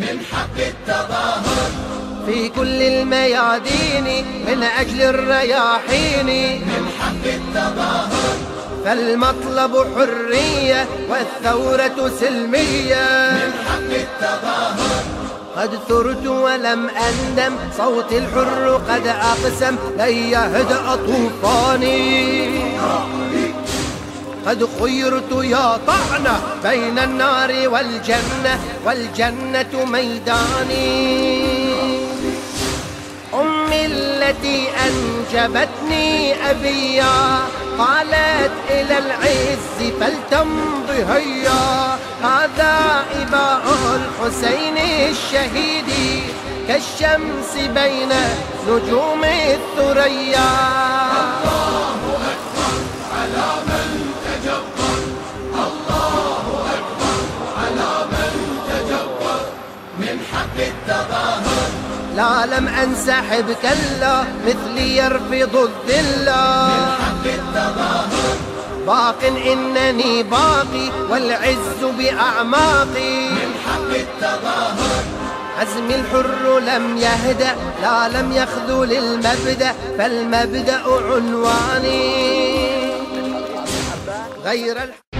من حق التظاهر في كل الميادين من أجل الرياحين، من حق التظاهر فالمطلب حرية والثورة سلمية، من حق التظاهر قد ثرت ولم أندم، صوت الحر قد أقسم لن يهدأ طوفاني، قد خيرت يا طعنة بين النار والجنة، والجنة ميداني. أمي التي أنجبتني أبيا قالت إلى العز فلتمض هيا، هذا إباء الحسين الشهيد كالشمس بين نجوم الثريا. الله أكبر على من تجبر، الله أكبر على من تجبر، من حق التظاهر لا لم أنسحب كلا مثلي يرفض الذلا، من حق التظاهر باق إنني باقي والعز بأعماقي، من حق التظاهر عزمي الحر لم يهدأ لا لم يخذل المبدأ، فالمبدأ عنواني غير